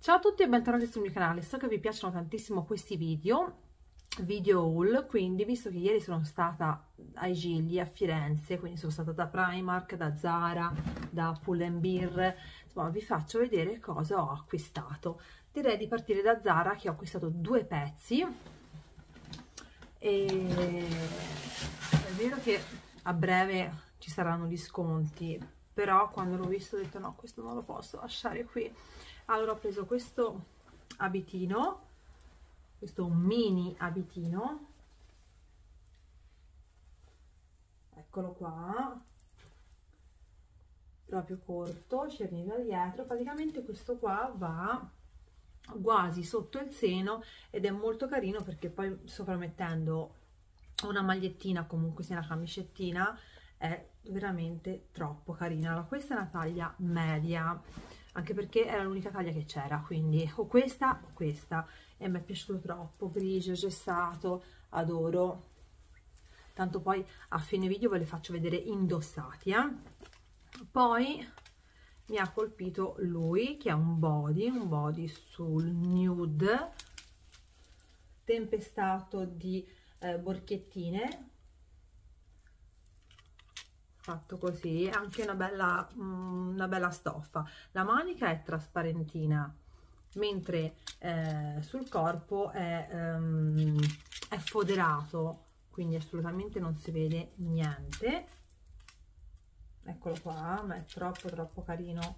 Ciao a tutti e bentornati sul mio canale. So che vi piacciono tantissimo questi video haul, quindi visto che ieri sono stata ai Gigli a Firenze, quindi sono stata da Primark, da Zara, da Pull&Bear, insomma vi faccio vedere cosa ho acquistato. Direi di partire da Zara, che ho acquistato due pezzi e è vero che a breve ci saranno gli sconti, però quando l'ho visto ho detto no, questo non lo posso lasciare qui. Allora ho preso questo abitino, questo mini abitino, eccolo qua, proprio corto, ci arriva dietro. Praticamente questo qua va quasi sotto il seno ed è molto carino perché poi sopra mettendo una magliettina, comunque sia una camicettina, è veramente troppo carina. Allora, questa è una taglia media, anche perché era l'unica taglia che c'era, quindi o questa o questa, e mi è piaciuto troppo, grigio, gessato, adoro. Tanto poi a fine video ve le faccio vedere indossati, Poi mi ha colpito lui, che è un body sul nude, tempestato di borchettine, fatto così, anche una bella stoffa. La manica è trasparentina, mentre sul corpo è foderato, quindi assolutamente non si vede niente. Eccolo qua, ma è troppo carino.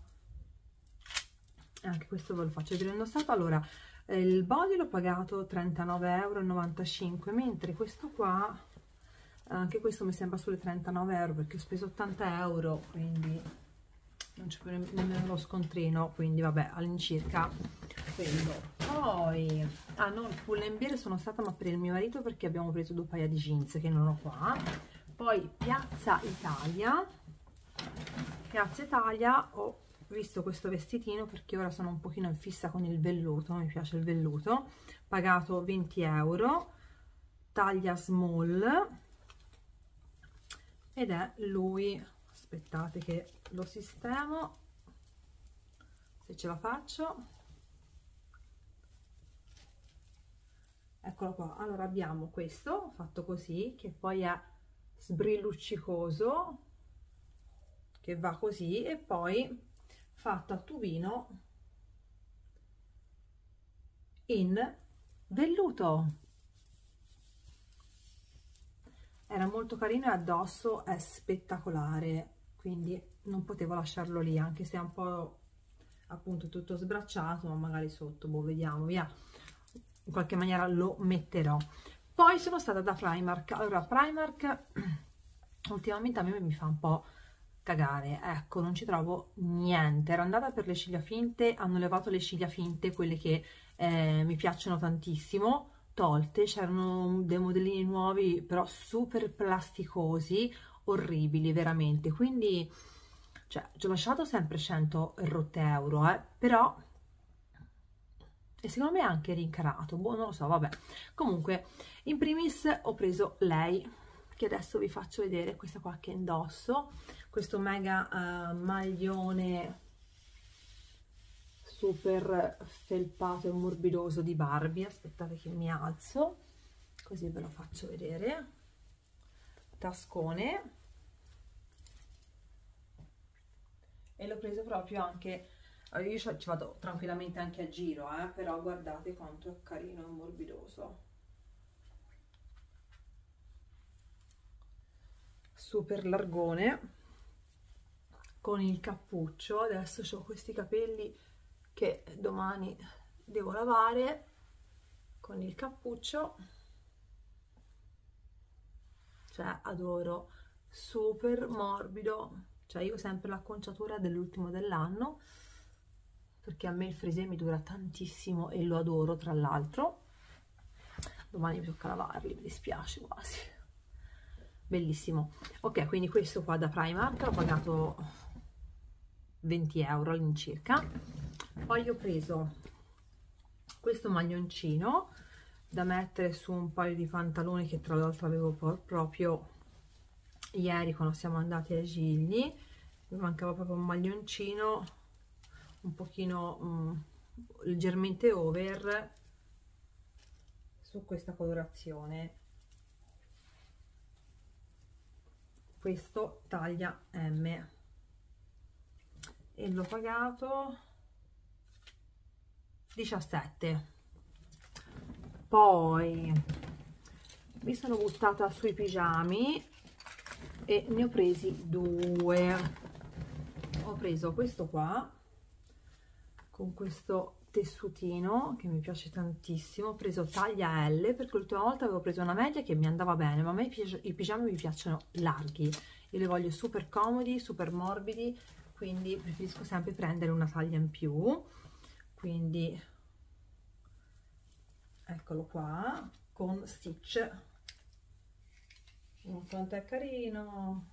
E anche questo ve lo faccio vedere indossato. Allora, il body l'ho pagato 39,95 €, mentre questo qua, anche questo mi sembra sulle 39 € perché ho speso 80 €, quindi non c'è più nemmeno lo scontrino, quindi vabbè, all'incirca quello. Poi no, il Pull&Bear sono stata ma per il mio marito, perché abbiamo preso due paia di jeans che non ho qua. Poi Piazza Italia ho visto questo vestitino perché ora sono un pochino in fissa con il velluto, mi piace il velluto, pagato 20 €, taglia small, ed è lui, aspettate che lo sistemo se ce la faccio, eccolo qua. Allora abbiamo questo fatto così, che poi è sbrilluccicoso, che va così, e poi fatto a tubino in velluto. Era molto carino e addosso è spettacolare, quindi non potevo lasciarlo lì, anche se è un po' appunto tutto sbracciato, ma magari sotto, boh, vediamo, via, in qualche maniera lo metterò. Poi sono stata da Primark. Allora, Primark ultimamente a me mi fa un po' cagare, ecco, non ci trovo niente. Ero andata per le ciglia finte, hanno levato le ciglia finte, quelle che mi piacciono tantissimo, tolte, c'erano dei modellini nuovi però super plasticosi, orribili veramente, quindi cioè ci ho lasciato sempre 100 e rotte euro, però, e secondo me è anche rincarato, boh, non lo so, vabbè. Comunque, in primis ho preso lei, che adesso vi faccio vedere, questa qua che indosso, questo mega maglione super felpato e morbidoso di Barbie. Aspettate che mi alzo così ve lo faccio vedere. Tascone, e l'ho preso proprio anche, io ci vado tranquillamente anche a giro, però guardate quanto è carino e morbidoso, super largone, con il cappuccio. Adesso ho questi capelli che domani devo lavare, con il cappuccio, cioè adoro, super morbido, cioè io ho sempre l'acconciatura dell'ultimo dell'anno, perché a me il frisé mi dura tantissimo e lo adoro, tra l'altro. Domani mi tocca lavarli, mi dispiace quasi, bellissimo. Ok, quindi questo qua da Primark l'ho pagato 20 € all'incirca. Poi ho preso questo maglioncino da mettere su un paio di pantaloni che tra l'altro avevo proprio ieri quando siamo andati ai Gigli. Mi mancava proprio un maglioncino un pochino leggermente over su questa colorazione. Questo taglia M e l'ho pagato 17. Poi mi sono buttata sui pigiami e ne ho presi due. Ho preso questo qua con questo tessutino che mi piace tantissimo, ho preso taglia L perché l'ultima volta avevo preso una media che mi andava bene, ma a me i pigiami mi piacciono larghi, io li voglio super comodi, super morbidi, quindi preferisco sempre prendere una taglia in più. Quindi eccolo qua con stitch, quanto è carino.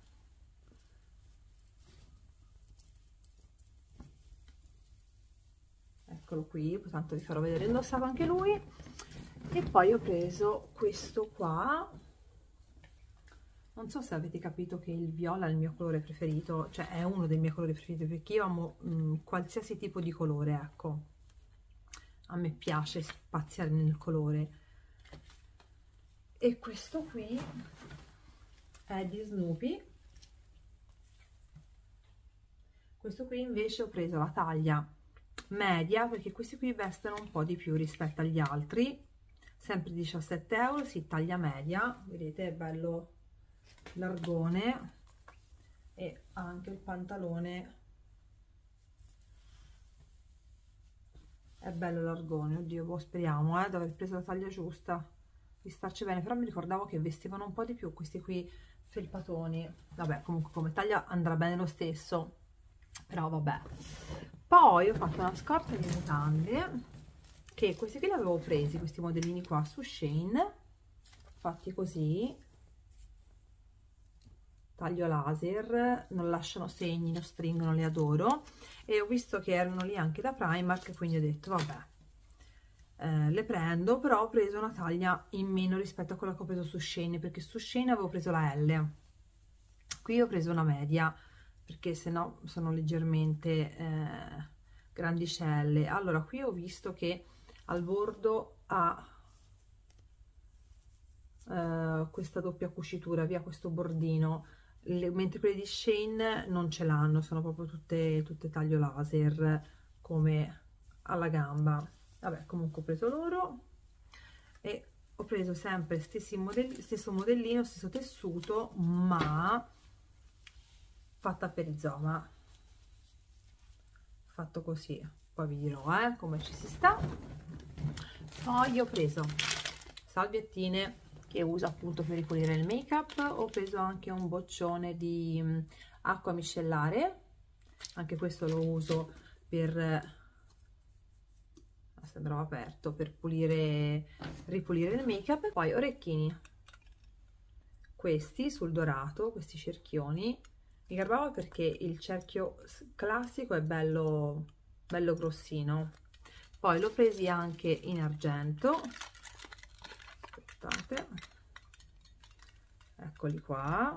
Eccolo qui, tanto vi farò vedere indossato anche lui. E poi ho preso questo qua, non so se avete capito che il viola è il mio colore preferito, cioè è uno dei miei colori preferiti, perché io amo qualsiasi tipo di colore, ecco, a me piace spaziare nel colore. E questo qui è di Snoopy. Questo qui invece ho preso la taglia media perché questi qui vestono un po' di più rispetto agli altri, sempre 17 euro, si taglia media, vedete è bello largone e anche il pantalone è bello largone. Oddio, boh, speriamo di aver preso la taglia giusta, di starci bene, però mi ricordavo che vestivano un po' di più questi qui felpatoni. Vabbè, comunque come taglia andrà bene lo stesso, però vabbè. Poi ho fatto una scorta di mutande, che questi qui li avevo presi, questi modellini qua su Shein, fatti così, taglio laser, non lasciano segni, non stringono, li adoro. E ho visto che erano lì anche da Primark, quindi ho detto vabbè, le prendo, però ho preso una taglia in meno rispetto a quella che ho preso su Shein, perché su Shein avevo preso la L, qui ho preso una media, perché se no sono leggermente grandicelle. Allora qui ho visto che al bordo ha questa doppia cucitura, via questo bordino, mentre quelle di Shein non ce l'hanno, sono proprio tutte taglio laser come alla gamba. Vabbè, comunque ho preso loro e ho preso sempre stesso modellino, stesso tessuto, ma fatta per Izoma, fatto così, poi vi dirò come ci si sta. Poi ho preso salviettine che uso appunto per ripulire il make up, ho preso anche un boccione di acqua micellare, anche questo lo uso per, sembrava aperto, per ripulire il make up. Poi orecchini, questi sul dorato, questi cerchioni, mi garbava perché il cerchio classico è bello grossino. Poi l'ho presi anche in argento, aspettate, eccoli qua.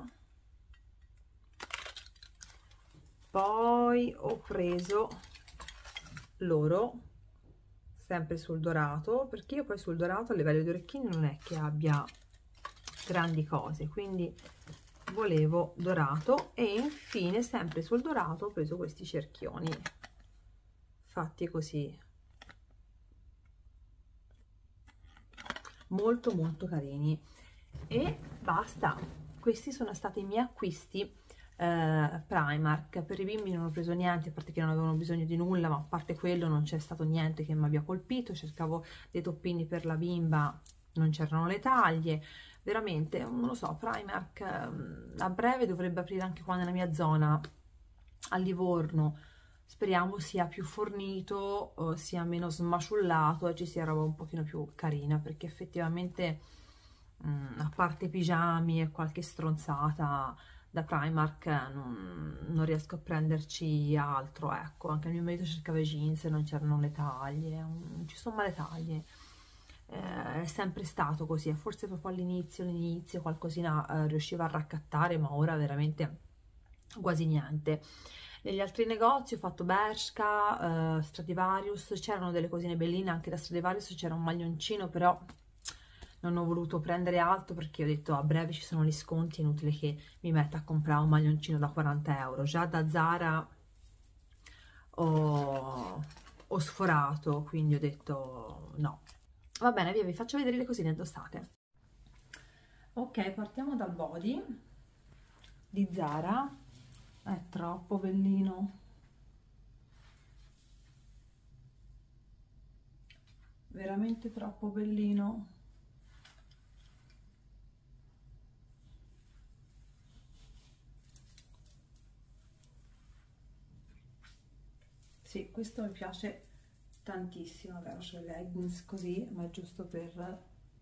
Poi ho preso l'oro, sempre sul dorato, perché io poi sul dorato a livello di orecchini non è che abbia grandi cose, quindi volevo dorato. E infine sempre sul dorato ho preso questi cerchioni fatti così, molto carini. E basta, questi sono stati i miei acquisti Primark. Per i bimbi non ho preso niente, a parte che non avevano bisogno di nulla, ma a parte quello non c'è stato niente che mi abbia colpito. Cercavo dei toppini per la bimba, non c'erano le taglie, veramente non lo so. Primark a breve dovrebbe aprire anche qua nella mia zona, a Livorno. Speriamo sia più fornito, sia meno smaciullato e ci sia roba un pochino più carina, perché effettivamente a parte pigiami e qualche stronzata da Primark non riesco a prenderci altro, ecco. Anche il mio marito cercava i jeans e non c'erano le taglie, non ci sono mai le taglie. È sempre stato così, forse proprio all'inizio qualcosina riusciva a raccattare, ma ora veramente quasi niente. Negli altri negozi ho fatto Bershka, Stradivarius, c'erano delle cosine belline anche da Stradivarius, c'era un maglioncino, però non ho voluto prendere altro perché ho detto a breve ci sono gli sconti, inutile che mi metta a comprare un maglioncino da 40 euro. Già da Zara ho sforato, quindi ho detto no. Va bene, via, vi faccio vedere le cosine indossate. Ok, partiamo dal body di Zara. È troppo bellino, veramente troppo bellino. Sì, questo mi piace tantissimo. Vabbè, ho le leggings così, ma è giusto per...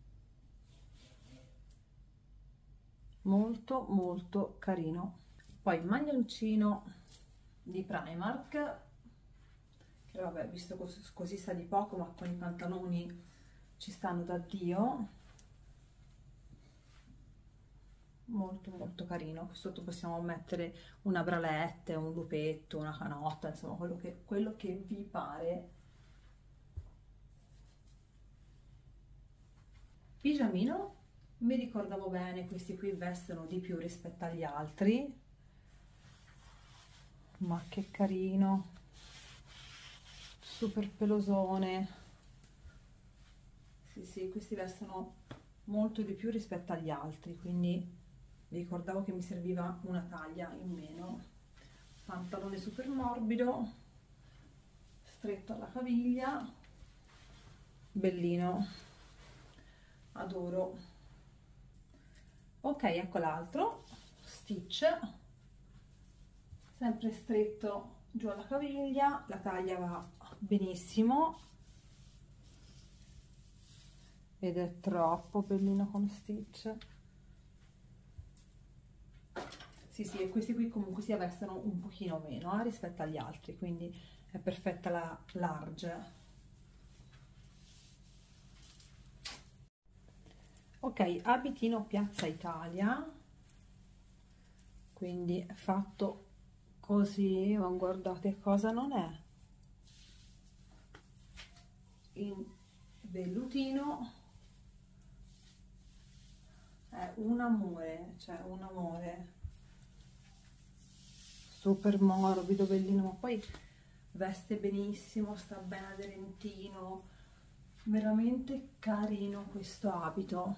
molto molto carino. Poi il maglioncino di Primark, che vabbè, visto così sta di poco, ma con i pantaloni ci stanno da Dio. Molto molto carino. Qui sotto possiamo mettere una bralette, un lupetto, una canotta, insomma quello che vi pare. Pigiamino, mi ricordavo bene, questi qui vestono di più rispetto agli altri, ma che carino, super pelosone. Sì sì, questi vestono molto di più rispetto agli altri, quindi mi ricordavo che mi serviva una taglia in meno. Pantalone super morbido, stretto alla caviglia, bellino, adoro. Ok, ecco l'altro, Stitch, sempre stretto giù alla caviglia, la taglia va benissimo ed è troppo bellino con Stitch. Sì sì, e questi qui comunque si vestono un pochino meno rispetto agli altri, quindi è perfetta la large. Ok, abitino Piazza Italia, quindi è fatto così, ma guardate cosa non è, in vellutino, è un amore, cioè un amore, super morbido, bellino, ma poi veste benissimo, sta bene aderentino, veramente carino questo abito.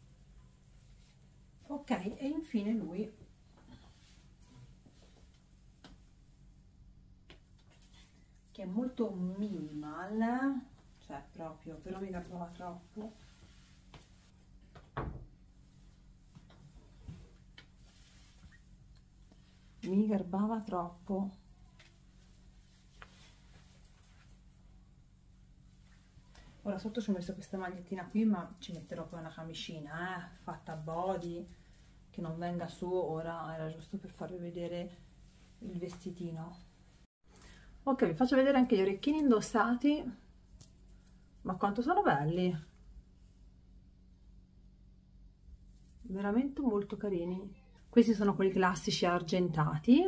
Ok, e infine lui, che è molto minimal, cioè proprio, però mi garbava troppo. Mi garbava troppo. Ora sotto ci ho messo questa magliettina qui, ma ci metterò poi una camicina, fatta a body, che non venga su. Ora era giusto per farvi vedere il vestitino. Ok, vi faccio vedere anche gli orecchini indossati, ma quanto sono belli, veramente molto carini. Questi sono quelli classici argentati,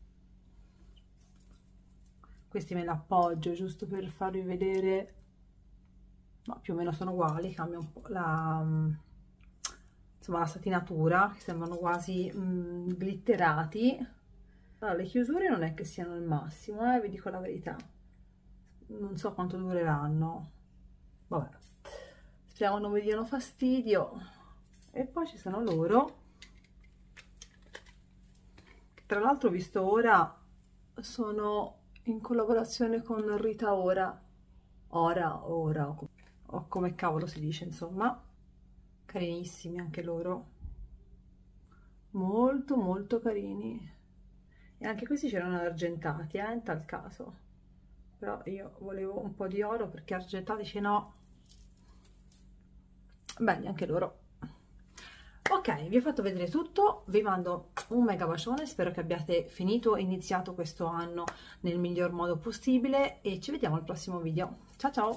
questi me li appoggio giusto per farvi vedere, ma più o meno sono uguali, cambia un po' insomma, la satinatura, che sembrano quasi glitterati. Allora, le chiusure non è che siano il massimo, vi dico la verità, non so quanto dureranno, vabbè, speriamo non vi diano fastidio. E poi ci sono loro, che tra l'altro ho visto ora sono in collaborazione con Rita Ora, o come cavolo si dice, insomma, carinissimi anche loro, molto molto carini. E anche questi c'erano argentati, in tal caso, però io volevo un po' di oro perché argentati ce n'ho, belli anche loro. Ok, vi ho fatto vedere tutto, vi mando un mega bacione, spero che abbiate finito e iniziato questo anno nel miglior modo possibile e ci vediamo al prossimo video. Ciao ciao!